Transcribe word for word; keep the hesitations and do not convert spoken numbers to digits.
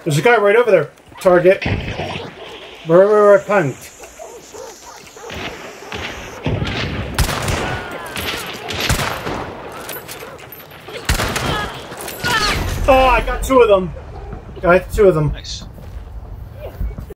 There's a guy right over there. Target. Where where I punked. Oh, I got two of them. Got two of them. Nice.